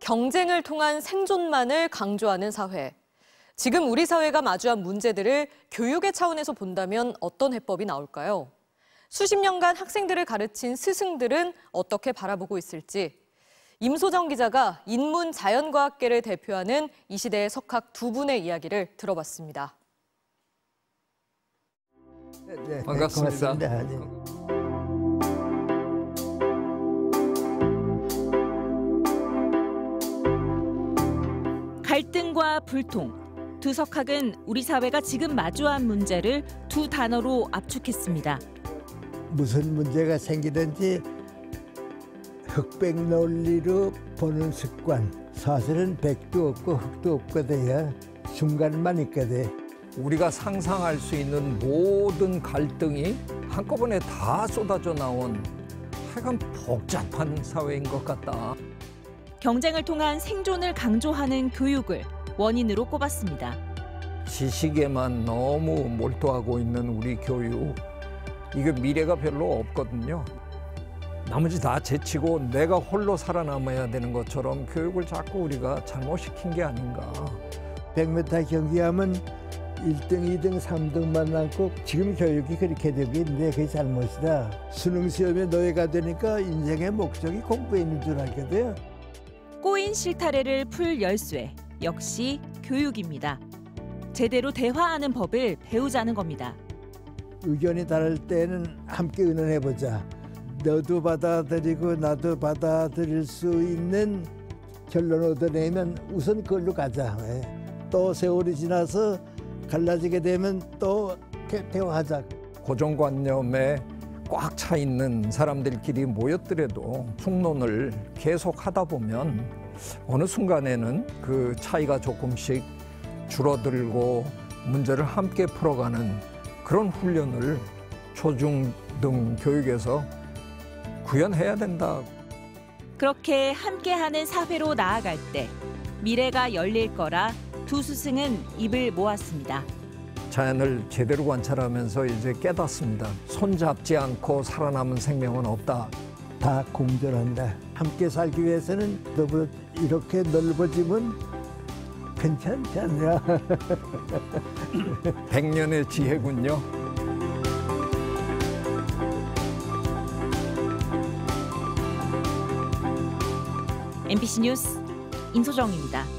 경쟁을 통한 생존만을 강조하는 사회. 지금 우리 사회가 마주한 문제들을 교육의 차원에서 본다면 어떤 해법이 나올까요? 수십 년간 학생들을 가르친 스승들은 어떻게 바라보고 있을지. 임소정 기자가 인문자연과학계를 대표하는 이 시대의 석학 두 분의 이야기를 들어봤습니다. 네, 반갑습니다. 갈등과 불통, 두 석학은 우리 사회가 지금 마주한 문제를 두 단어로 압축했습니다. 무슨 문제가 생기든지 흑백 논리로 보는 습관. 사실은 백도 없고 흑도 없거든요. 중간만 있거든. 우리가 상상할 수 있는 모든 갈등이 한꺼번에 다 쏟아져 나온 하여간 복잡한 사회인 것 같다. 경쟁을 통한 생존을 강조하는 교육을 원인으로 꼽았습니다. 지식에만 너무 몰두하고 있는 우리 교육, 이게 미래가 별로 없거든요. 나머지 다 제치고 내가 홀로 살아남아야 되는 것처럼 교육을 자꾸 우리가 잘못시킨 게 아닌가. 100m 경기하면 1등, 2등, 3등만 남고 지금 교육이 그렇게 되고 있는데 그게 잘못이다. 수능 시험에 노예가 되니까 인생의 목적이 공부에 있는 줄 알거든. 꼬인 실타래를 풀 열쇠, 역시 교육입니다. 제대로 대화하는 법을 배우자는 겁니다. 의견이 다를 때는 함께 의논해보자. 너도 받아들이고 나도 받아들일 수 있는 결론을 얻어내면 우선 그걸로 가자. 또 세월이 지나서 갈라지게 되면 또 대화하자. 고정관념에 꽉 차 있는 사람들끼리 모였더라도 총론을 계속 하다 보면 어느 순간에는 그 차이가 조금씩 줄어들고 문제를 함께 풀어가는 그런 훈련을 초중등 교육에서 구현해야 된다. 그렇게 함께하는 사회로 나아갈 때 미래가 열릴 거라 두 스승은 입을 모았습니다. 자연을 제대로 관찰하면서 이제 깨닫습니다. 손잡지 않고 살아남은 생명은 없다. 다 공존한다. 함께 살기 위해서는 너보다 이렇게 넓어지면 괜찮지 않냐. 100년의 지혜군요. MBC 뉴스 임소정입니다.